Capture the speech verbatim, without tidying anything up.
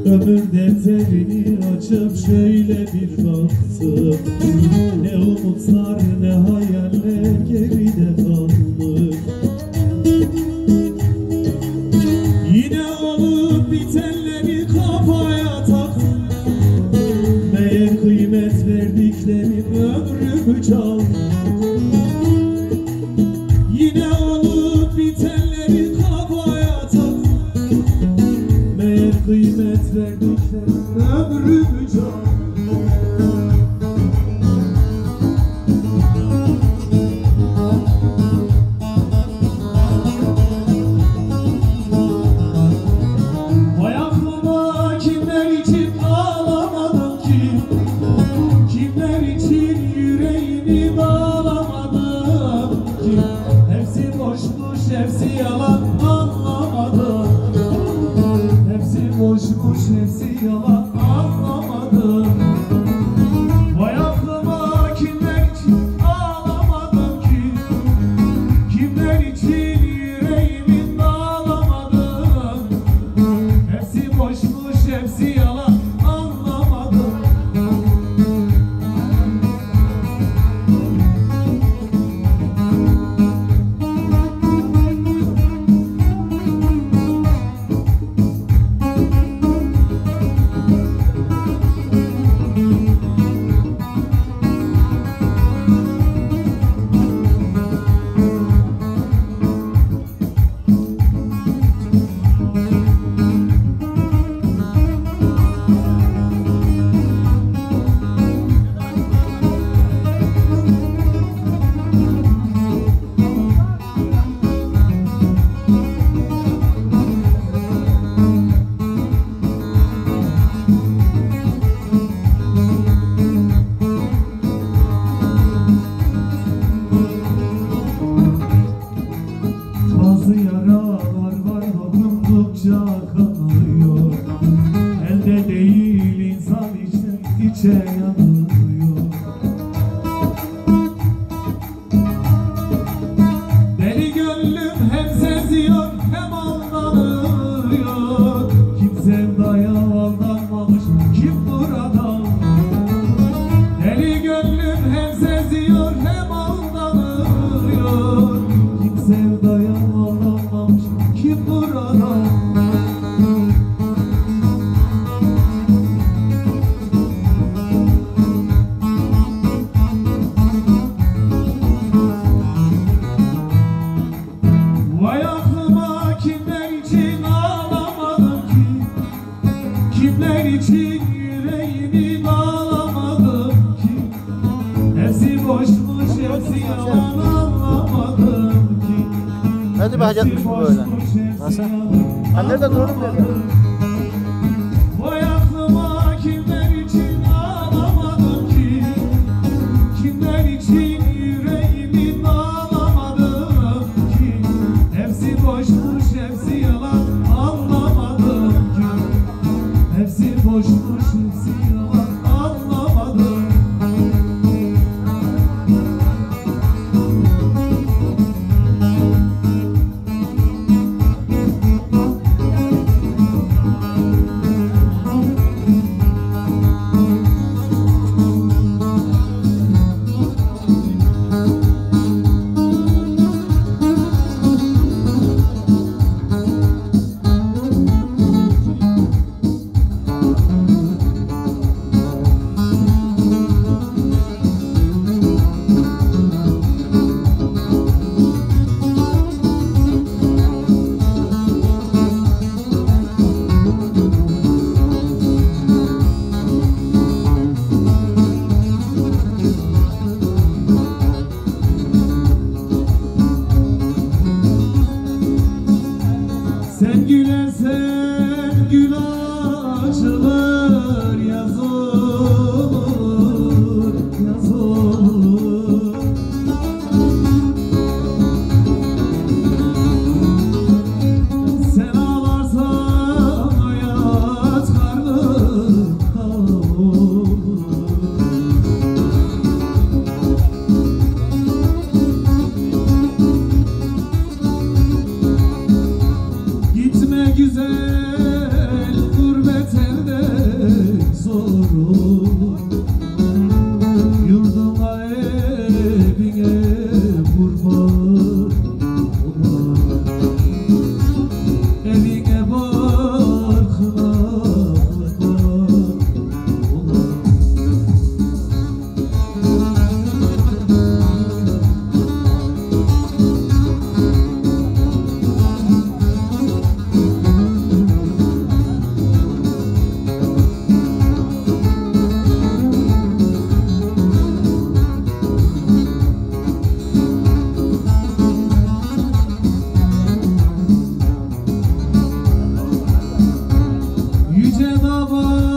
Ömür defterini açıp şöyle bir baktım. Ne umutlar ne hayaller geride kalmış. Yine olup bitenleri kafaya taktım. Meğer kıymet verdiklerim ömrümü çaldı. Yine olup bitenleri kafaya taktım. Meğer kıymet verdiklerim ömrümü çaldı. Hepsi yalan anlamadım. Hepsi boşmuş, hepsi yalan anlamadım. Vay aklıma kimler için ağlamadım ki, kimler için yüreğimi bağlamadım. Hepsi boşmuş, hepsi yalan anlamadım. Yaralar var dokundukça kanıyor. Elde değil insan içten içe yanıyor. Deli gönlüm hem seziyor hem aldanıyor. Kim sevdaya aldanmamış kim burada? Deli gönlüm hem seziyor hem aldanıyor. Kim sevdaya aldanmamış kim burada? Vay aklıma kimler için ağlamadım ki, kimler için yüreğimi bağlamadım ki. Hepsi boşmuş, hepsi yalan anlamadım ki. Hadi be hacetmiş bu böyle. Nasıl? Ben nerede durdum dedi. Vay aklıma kimler için ağlamadım ki, kimler için yüreğimi bağlamadım ki. Hepsi boşmuş, hepsi yalan anlamadım ki. Hepsi boşmuş, hepsi yalan anlamadım. olur. Yurduna evine kurban olam. Evine barkına kurban olam. Yüce Baba